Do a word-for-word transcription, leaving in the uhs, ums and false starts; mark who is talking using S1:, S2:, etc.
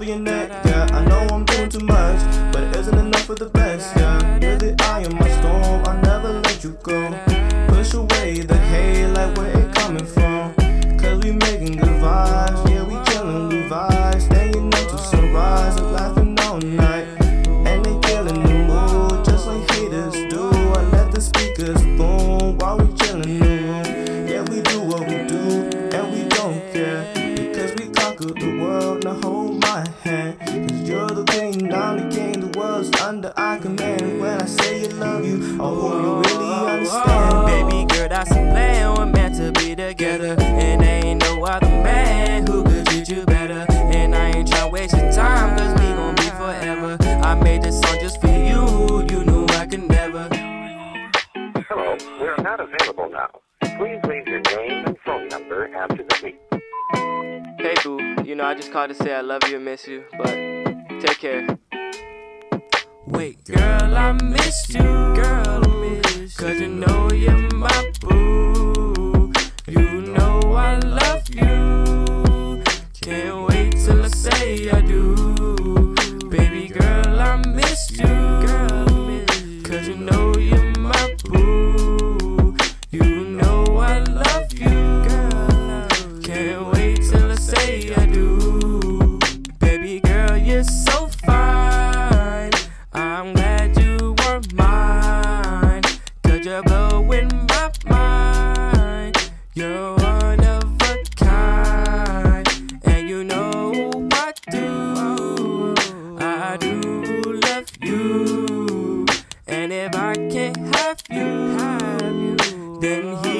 S1: for your neck, yeah. I know I'm doing too much, but it isn't enough for the best, yeah. You're the eye in my storm, I'll never let you go. Push away the hate, like where it coming from. Cause we making good vibes, yeah, we chillin', we vibe. Staying up till sunrise and laughing all night. And they killing the mood, just like haters do. I let the speakers boom while we chillin' in the room. Yeah, we do what we do, and we don't care. Because we conquered the world, now hold my hand. Cause you're the queen, I'm the king, the world's under our command. When I say I love you, I hope you really understand.
S2: Baby girl, that's a plan, we're meant to be together. And there ain't no other man who could treat you better. And I ain't tryna waste your time, cause we gon' be forever. I made this song just for you, you knew I could never.
S3: Hello, we're not available now. Please leave your name and phone number after the beep.
S2: Hey boo, you know I just called to say I love you and miss you, but take care. Wait, girl, I miss you, girl, miss cause you know you're my boo. You know I love you. Can't wait till I say I do. Baby girl, I miss you, girl, cause you know you're my boo. You know I love you, girl. Can't wait till I say I do. Baby girl, you're so fine. I'm glad you were mine, cause you're blowing my mind. You're one of a kind, and you know I do. I do love you, and if I can't have you, then he